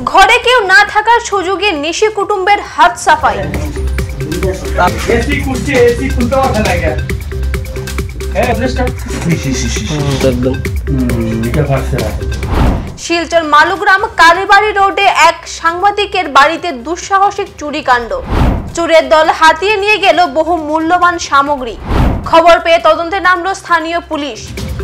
ঘরে কেউ না থাকার সুযোগে নিশি কুটুম্বের হাত সাফাই। শিলচর মালুগ্রাম কালীবাড়ি রোডে এক সাংবাদিকের বাড়িতে দুঃসাহসিক চুরিকাণ্ড। চোরের দল হাতিয়ে নিয়ে গেল বহু মূল্যবান সামগ্রী। খবর পেয়ে তদন্তে নামলো স্থানীয় পুলিশ।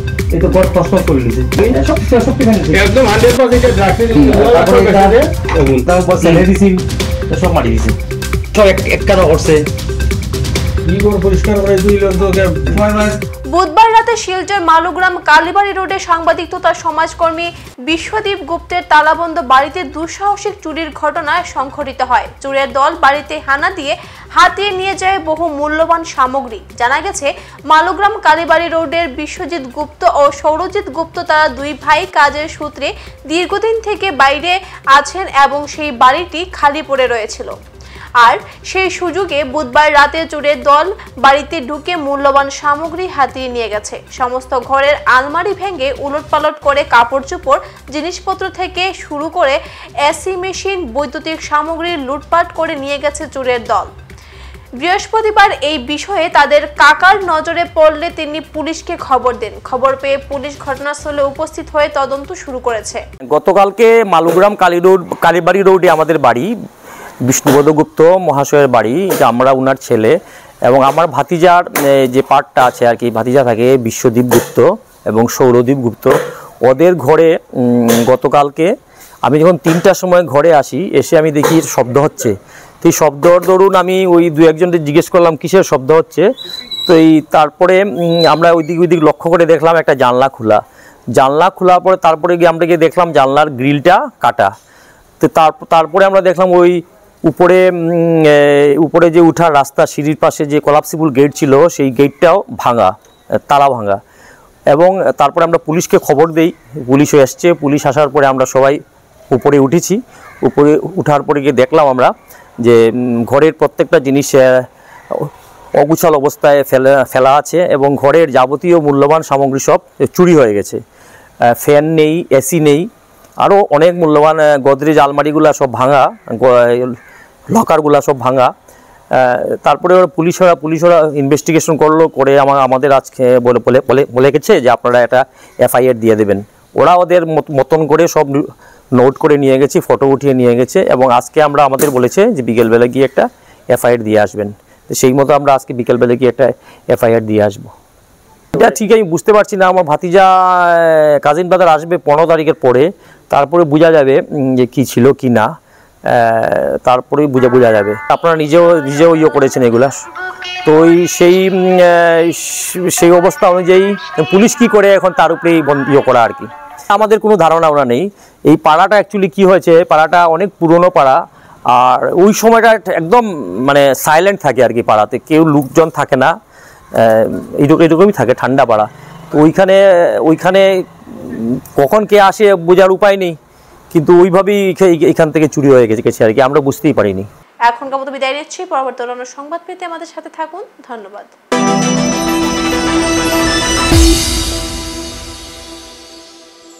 বুধবার রাতে শিলচর মালুগ্রাম কালীবাড়ি রোডে সাংবাদিক তথা সমাজকর্মী বিশ্বদীপ গুপ্তের তালাবন্ধ বাড়িতে দুঃসাহসিক চুরির ঘটনায় সংঘটিত হয়। চোরের দল বাড়িতে হানা দিয়ে হাতিয়ে নিয়ে যায় বহু মূল্যবান সামগ্রী। জানা গেছে, মালুগ্রাম কালীবাড়ি রোডের বিশ্বজিৎ গুপ্ত ও সৌরজিৎ গুপ্ত তারা দুই ভাই কাজের সূত্রে দীর্ঘদিন থেকে বাইরে আছেন এবং সেই বাড়িটি খালি পড়ে রয়েছিল। আর সেই সুযোগে বুধবার রাতে চোরের দল বাড়িতে ঢুকে মূল্যবান সামগ্রী হাতিয়ে নিয়ে গেছে। সমস্ত ঘরের আলমারি ভেঙে উলটপালট করে কাপড় চোপড় জিনিসপত্র থেকে শুরু করে এসি মেশিন বৈদ্যুতিক সামগ্রী লুটপাট করে নিয়ে গেছে চোরের দল। বৃহস্পতিবার এই বিষয়ে তাদের কাকার নজরে পড়লে তিনি পুলিশকে খবর দেন। খবর পেয়ে পুলিশ ঘটনাস্থলে উপস্থিত হয়ে তদন্ত শুরু করেছে। গতকালকে মালুগ্রাম কালীবাড়ি রোডে আমাদের বাড়ি, বিষ্ণুপদ গুপ্ত মহাশয়ের বাড়ি, আমরা উনার ছেলে এবং আমার ভাতিজার যে পার্টটা আছে আর কি, ভাতিজা থাকে বিশ্বদীপ গুপ্ত এবং সৌরদীপ গুপ্ত। ওদের ঘরে গতকালকে আমি যখন 3টার সময় ঘরে আসি, এসে আমি দেখি শব্দ হচ্ছে। তো এই শব্দর দরুন আমি ওই দু একজনকে জিজ্ঞেস করলাম কিসের শব্দ হচ্ছে। তো তারপরে আমরা ওইদিক লক্ষ্য করে দেখলাম একটা জানলা খোলার পরে তারপরে গিয়ে আমরা গিয়ে দেখলাম জানলার গ্রিলটা কাটা। তো তারপরে আমরা দেখলাম ওই উপরে যে উঠার রাস্তা, সিঁড়ির পাশে যে কলাপসিবল গেট ছিল, সেই গেটটাও ভাঙা, তালা ভাঙা। এবং তারপরে আমরা পুলিশকে খবর দেই, পুলিশও এসছে। পুলিশ আসার পরে আমরা সবাই উপরে উঠেছি। উপরে উঠার পরে গিয়ে দেখলাম আমরা যে ঘরের প্রত্যেকটা জিনিস অগুছাল অবস্থায় ফেলা আছে এবং ঘরের যাবতীয় মূল্যবান সামগ্রী সব চুরি হয়ে গেছে। ফ্যান নেই, এসি নেই, আরও অনেক মূল্যবান গোদরেজ আলমারিগুলা সব ভাঙা, লকারগুলা সব ভাঙা। তারপরে পুলিশরা ইনভেস্টিগেশন করলো, করে আমাদের আজকে বলে গেছে যে আপনারা একটা এফআইআর দিয়ে দেবেন। ওরা ওদের মতন করে সব নোট করে নিয়ে গেছে, ফটো উঠিয়ে নিয়ে গেছে এবং আজকে আমাদের বলেছে যে বিকেলবেলা গিয়ে একটা এফআইআর দিয়ে আসবেন। তো সেই মতো আমরা আজকে বিকেলবেলা গিয়ে একটা এফআইআর দিয়ে আসবো। এটা ঠিক আমি বুঝতে পারছি না। আমার ভাতিজা কাজিন ব্রাদার আসবে 15 তারিখের পরে, তারপরে বোঝা যাবে যে কি ছিল কি না, তারপরেই বোঝা যাবে। আপনারা নিজেও ইয়ে করেছেন এগুলা। তো সেই অবস্থা অনুযায়ী পুলিশ কি করে এখন তার উপরেই ইয়ে করা আর কি। আমাদের কোনো ধারণা নেই। এই পাড়াটা অ্যাকচুয়ালি কি হয়েছে, পাড়াটা অনেক পুরনো পাড়া, আর ওই সময়টা একদম মানে সাইলেন্ট থাকে আর কি। পাড়াতে কেউ লোকজন থাকে না, এরকমই থাকে, ঠান্ডা পাড়া। তো ওইখানে কখন কে আসে বোঝার উপায় নেই, কিন্তু ওইভাবেই এখান থেকে চুরি হয়ে গেছে আর কি, আমরা বুঝতেই পারিনি। এখনকার মতো বিদায় নিচ্ছি। পরবর্তী সংবাদ পেতে আমাদের সাথে থাকুন। ধন্যবাদ।